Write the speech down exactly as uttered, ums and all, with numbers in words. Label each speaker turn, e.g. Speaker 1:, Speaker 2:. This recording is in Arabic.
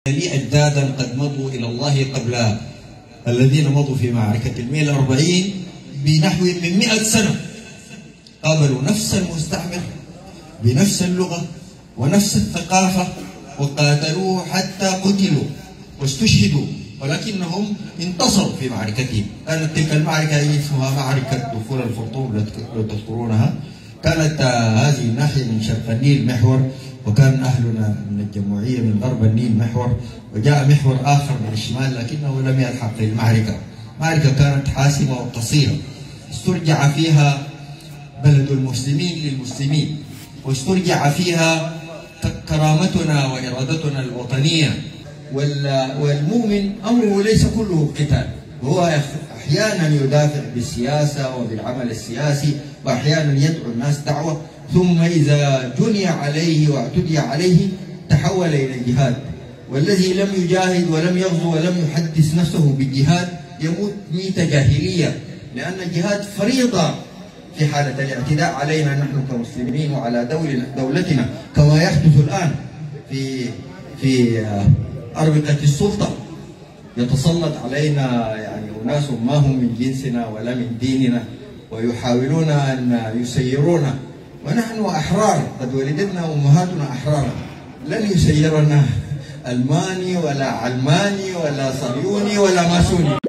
Speaker 1: لي أجدادا قد مضوا إلى الله قبل الذين مضوا في معركة المئة الأربعين بنحو من مئة سنة، قابلوا نفس المستعمر بنفس اللغة ونفس الثقافة وقاتلوه حتى قتلوا واستشهدوا، ولكنهم انتصروا في معركتهم. كانت تلك المعركة هي اسمها معركة دخول الخرطوم لو تذكرونها. كانت هذه الناحية من شرق النيل محور، وكان أهلنا من الجمهورية من غرب النيل محور، وجاء محور آخر من الشمال لكنه لم يلحق المعركة. معركة كانت حاسمة وقصيرة، استرجع فيها بلد المسلمين للمسلمين، واسترجع فيها كرامتنا وإرادتنا الوطنية. والمؤمن أمره ليس كله قتال، وهو أحيانا يدافع بالسياسة وبالعمل السياسي، وأحيانا يدعو الناس دعوة، ثم إذا جني عليه واعتدي عليه تحول إلى الجهاد. والذي لم يجاهد ولم يغزو ولم يحدث نفسه بالجهاد يموت ميتة جاهلية، لأن الجهاد فريضة في حالة الاعتداء علينا نحن كمسلمين وعلى دول دولتنا، كما يحدث الآن في في أربقة السلطة. يتسلط علينا يعني أناس ما هم من جنسنا ولا من ديننا، ويحاولون أن يسيرونا، ونحن أحرار، قد ولدتنا أمهاتنا أحرارا. لن يسيرنا ألماني ولا علماني ولا صهيوني ولا ماسوني.